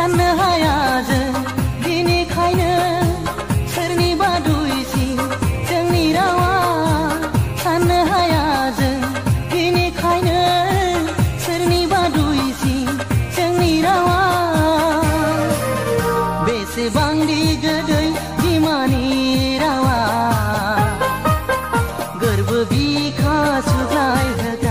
साननो हाया जों बेनिखायनो सोरनिबा दुइसिन जोंनि रावा साननो हाया जों बेनिखायनो सोरनिबा दुइसिन जोंनि रावा बेसेबांदि गोदै बिमानि रावा गोरबो बिखा सुग्लाय होग्रा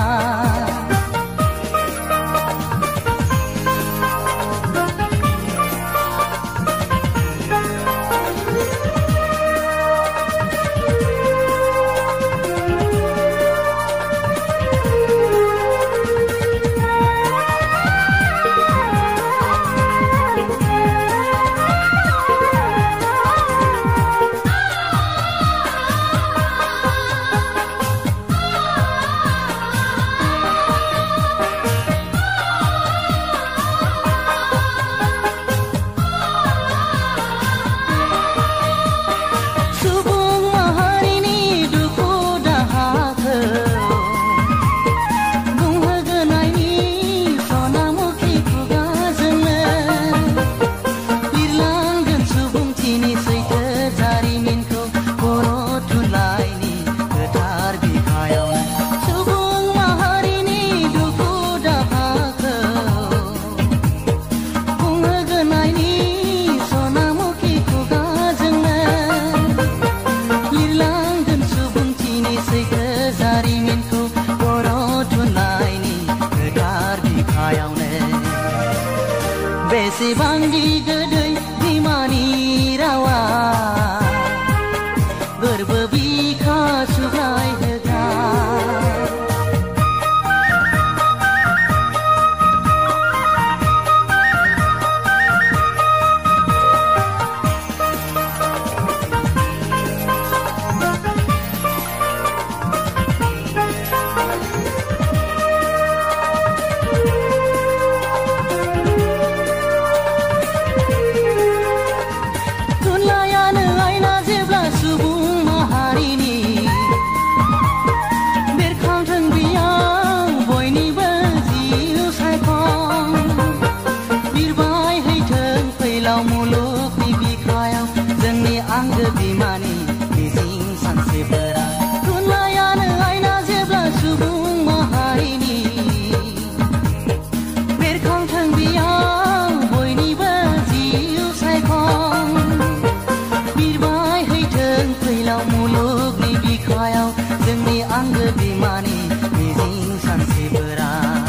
बेसेबांदि गोदै बिमानि रावा गोरबो बिखा सुग्लाय होग्रा आंगो बिमानि मिजिं सानस्रिफोरा थुनलाइयानो आयना जेब्ला सुबुं माहारिनि बेरखांथों बेयाव बयनिबो जिउ सायखं बिरबाय हैथों फैलाव मुलुगनि बिखायाव जोंनि आंगो बिमानि मिजिं सानस्रिफोरा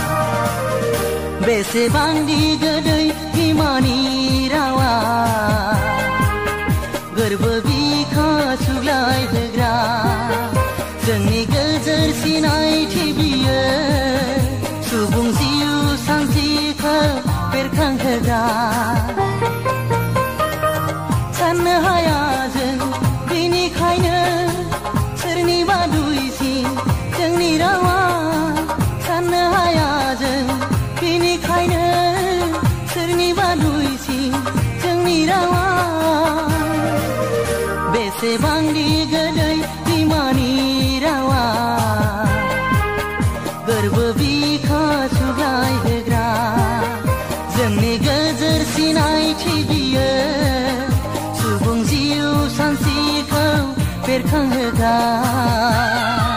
बेसेबांदि गोदै बिमानि रावा गोरबो बिखा सुग्लाय होग्रा जोंनि गोजोर सिनायथि बियो सुबुं जिउ सानस्रिखौ बेरखांहोग्रा साननो हाया जों बेनिखायनो सोरनिबा दुइसिन जोंनि रावा साननो हाया जों बेनिखायनो सोरनिबा दुइसिन जोंनि रावा बेसेबांदि गोदै बिमानि रावा गोरबो बिखा सुग्लाय होग्रा जोंनि गोजोर सिनायथि बियो सुबुं जिउ सानस्रिखौ बेरखांहोग्रा